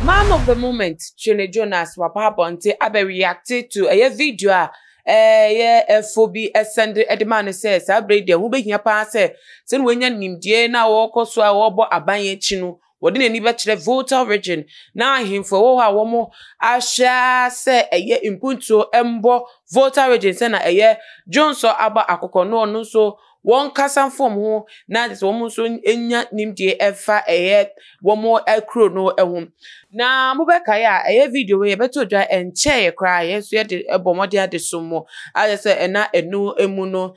Man of the moment, Twene Jonas, wapa bonte abe reacted to a video FOB send the man says, I break the who your pass, send when you nimdie na walk so I wobo abanye chinu. Wodi ni betre Volta region na him for wo ha wo mo ahya se eye impunto embo Volta region se na eye Jonso aba akoko no no so won kasa form ho na this wo mo so enya nimdie efa eye wo mo ekro no ehum na mo be kai a eye video we beto dwa enche kra ye so ye de ebomode ade so mo aye se ena enu emu no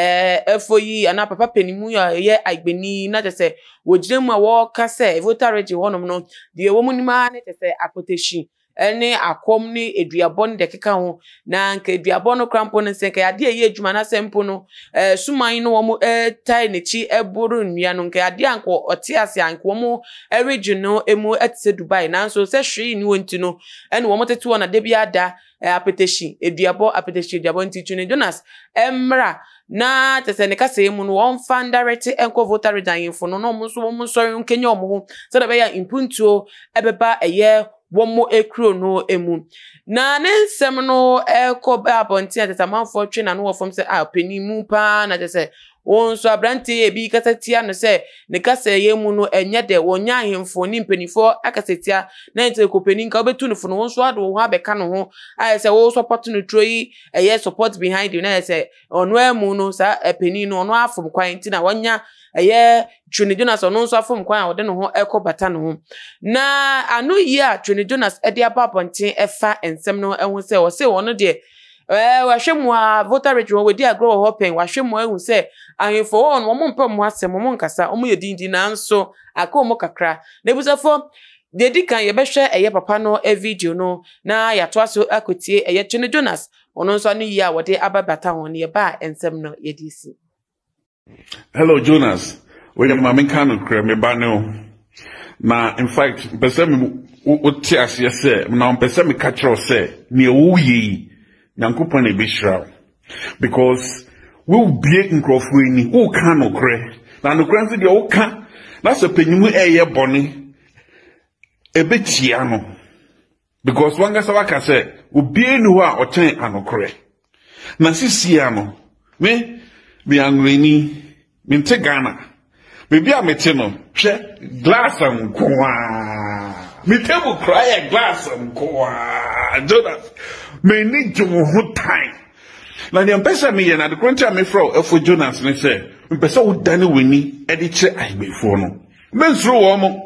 efoyi ana papa penimu ye agbeni na de se wojiremu a wo kasa Volta region wonom no de wo mu nima ne te se akoteshi ene akom ni eduabon de keka ho na nka eduabon no krampo ne se ka ade ye adwuma na sempo no suman no wo mu tai nechi eburu nnua no nka ade anko otiase anko wo mu region no emu etse Dubai na so se hwe ni wonti no ene wo motete wona de bia da apeteshi eduabon ti Twene Jonas emra na tese ne kase mu no won fan direct enko Volta region info no no mo so mo sorry nkenya omo ho se da be ya impuntuo ebeba eye womo ekro no emu na nensem no ekobe abonti atata manfo twe na no wofom se penimu pa na tese won so abrante ebi kasatia no se ne kasa yemu no enye de wonya ahemfo ni mpenifo akasatia na ente ko penin ka obetu no fo no won so ado ho abeka no ho aye se wo support no troyi eye support behind you na se ono emu no sa penin no ono afom kwan ti na wonya eye Twene Jonas ono so afom kwan a wode no ho ekobata no ho na anu yi a Twene Jonas ede ababonten efa ensem no ehun se wo se wono de wahwemu a Volta region we di agro hopen wahwemu ehun se ahemfo won wo mpem mo asem mo nkasa omo ye dindi na nso akomo kakra na ebusafo de di kan ye behwe eye papa no video no na ya to aso akotie eye Twene Jonas ono nso anu yi a wode ababata ho ne ba ensem no ye di si. Hello Jonas, we are my canon me bano. Na in fact, person uti asiye se, na person me catcher se, ni uyi, nyankupon e bishra. Because we will be in crofweni, who can no cre. Na no cre the oka, that's a penny eye bonny, a bit chiano. Because one gasa waka se, we be in wa or ten anokre. Na sisiano, me. Me angrini minte Ghana maybe I'm metino glass and kwa me table cry a glass and kwa Jonas me need to whole time na the ambassador me na the country me from for Jonas me say me pesa wo dane weni e de che ai before no mensro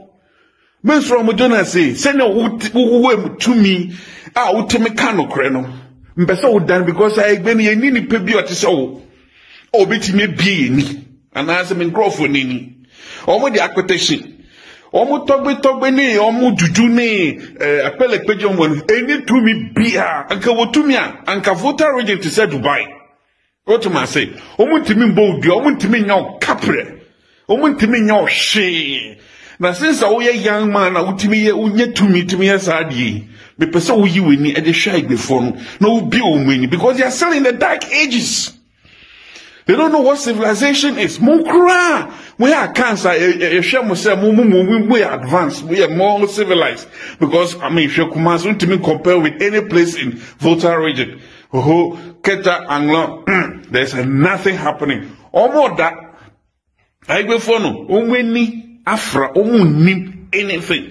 wo mo Jonas say no wo to me utimi kan no kre no me pesa wo dane because I gbe ni ni pe bi o te so obiti me bie ni anaase me nkrofo ni omo di akweteshi omo togbe ni omo juju ni apele peje omo eni to me bia anka wotumi a anka Volta region to say Dubai what to say omo ntimi mbo odi omo ntimi nya kapre omo ntimi nya hwe na since wo ye young man na wotimi ye unye tumi ye saadi me pese wo yi weni e de hwa igbefo no na wo bi o mani because they are still in the dark ages. They don't know what civilization is. Mukra, we are cancer. We are advanced. We are more civilized because I mean, if you come to me compare with any place in Volta region, Keta Anglo, there's nothing happening. Almost that. I go for no. Omweni Afra, nim anything.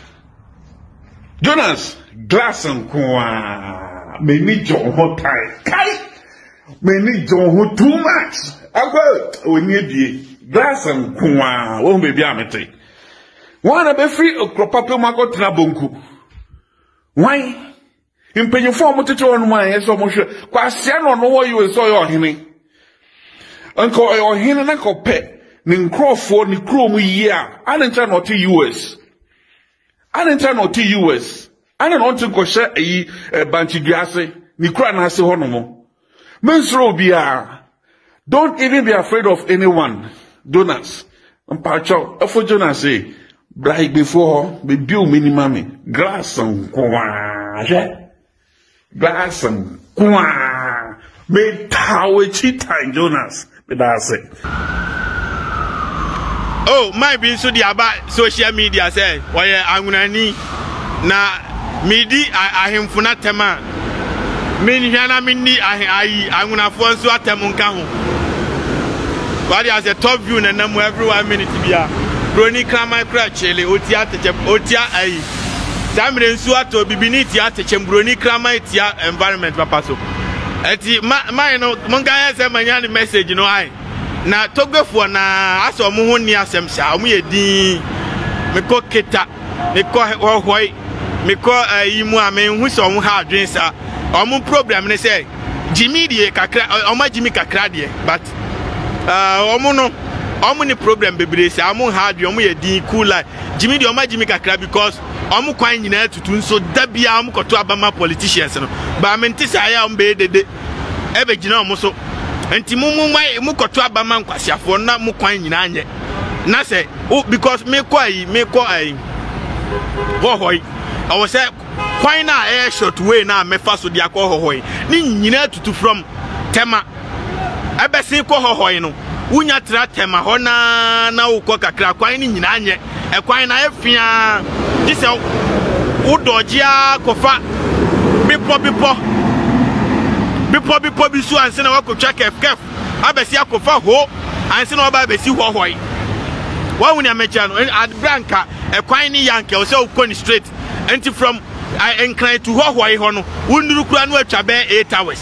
Jonas, glass and kwa. Me need your hot time. Many don't too much. We need glass and kwa won't be amity. One be free of Cropapo Margot Nabunku. Why? In paying form to turn wine, so much. Quasiano know what you saw your hinny. Uncle your hin and uncle pet, Nin Crawford, Ni Chrome year, I didn't turn not to US. I didn't turn not to US. I don't want to go share a banty gassy, Ni cran has a honomo. Don't even be afraid of anyone. Jonas. For Jonas say, bright before, be due minimum, glass and kwa. Glass and kwa. May tower cheetah, Jonas. But that's it. Oh, my being so the about social media say, why I'm gonna need na midi ahemfuna tema menhwana menni angunafo nso atem nka ho what is a top view na namu every 1 minute bia broni krama kra chele otia ai samre nso ato bibini tia techem broni krama tia environment papa so eti my no monga yese manya message no ai na togbefuo na aso mo ho ni asem sha mo yedin me ko keta me ko hohoi me ko yimu amenhu so mo ha adwen sa omo problem ne say Jimmy die kakra omo Jimmy kakra die but omo no omo ni problem bebre say omo ha adwen omo yedin cool like Jimmy die omo Jimmy kakra because omo kwan nyina tutu nso da bia omo koto abama politicians no ba menti say ya omo be dede ebe gina omo so enti mu koto abama nkwasiafo na mu kwan nyina anye na say because me ko ai hohoi I was say kwan na air short way na mefa so dia ko hohoi ni nyina tutu from tema ebe se ko hohoi no unya tra tema ho na ukọ kakra kwan ni nyina anye e kwan na afia di se udojia kofa bipo bisu anse na wakotwa kef abesi akofa ho anse na oba besi hohoi wa wuni amecha no ad branka e kwan ni yanke o se ukọ ni straight enti from I incline to hohoi ho no wunduru kura no atwa be 8 hours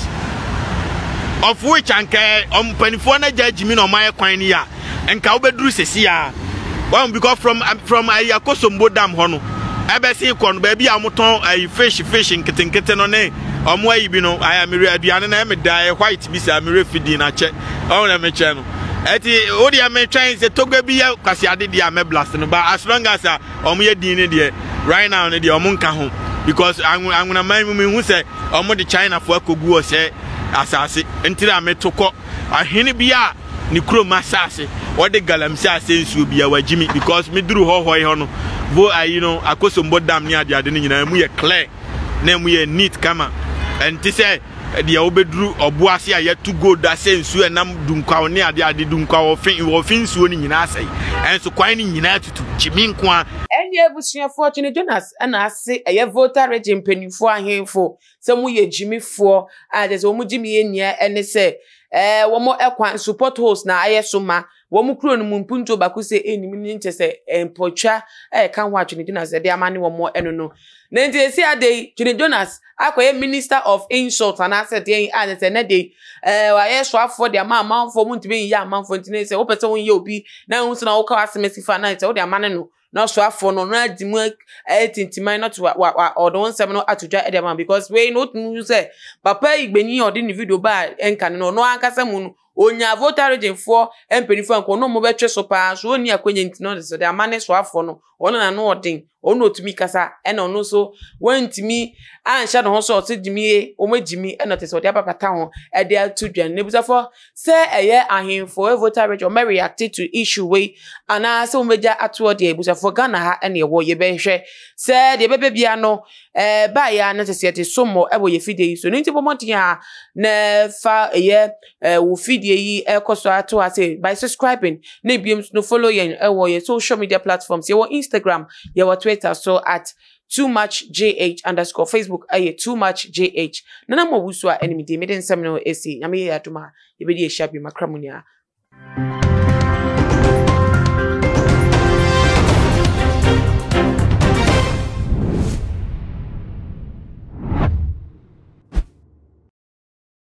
of which anke panifo na judge me no my kwan ni ya enka obeduru sesi ya one because from Ayakosombo dam ho no ebesi kon ba bia moton fish nkete no ne omo ayi bi no aya mere aduane na me die white bi sa mere fidi na che o na me che no eti odi am trying say togba bi ya kwase ade dia me blast no but as long as omo ye din ne dia right now ne dia omo nka ho because anguna man mu hu say omo de China fo akogu o say asase entira me tokọ ahene bia ni kuro masase o de galamsi asensuo bia wagimi because me duru hohoi ho no vo Akosombo dam ni ade ni nyina mu ye clear na mu ye neat kama enti say de obeduru oboase aye to go da sensuo nam dunkwa ni ade dunkwa wo finsuo ni nyina asai enso kwan ni nyina tutu chimi nko enye ebusuafo Twene Jonas ana ase eye Volta region penifo ahemfo se mu ye jimifo ade se mu jimi enia ene se wo mo ekwan support host na aye soma wo mu kuro no mpunto baku se enim ni nche se empotwa kan ho Twene Jonas de amane wo mo eno no na ndi esi ade Twene Jonas akoye minister of insult and asset yen ade se na de wa ye so afo de amanfo mu ntime yi amanfo ntine se wo pese won ye obi na hu se na wo ka asemesi fa na se wo de amane no na so afo no na dimu tintimai not or nsem no atudwa edema because we not know say papa igbeni odi ni video ba enka no ankasa mu no onya Volta region for empenifo anko no mo betwe so pa so oni akwenye ntino so de amane so afo no ono na no odin ono otumi kasa ena ono so wantimi ansha no so otidimi o magimi ena te so de papata ho e de atudwa nebusafo se eye ahemfo Volta region may react to issue we ana se o meja atuo de ebusafo Ghana ha ena ye wo ye behwe se de bebe bia no ba ya na se te somo ebo ye fide so nti bomoti ha na fa eye wo fide yi ekoso ato ase by subscribing na biem no follow yen ewo ye social media platforms ye wo Instagram ye wo Twitter so at @toomuchjh_ Facebook @toomuchjh nana mo wusu a enemy de meden semino esi nyame ya aduma ye be di ehia bi makramunia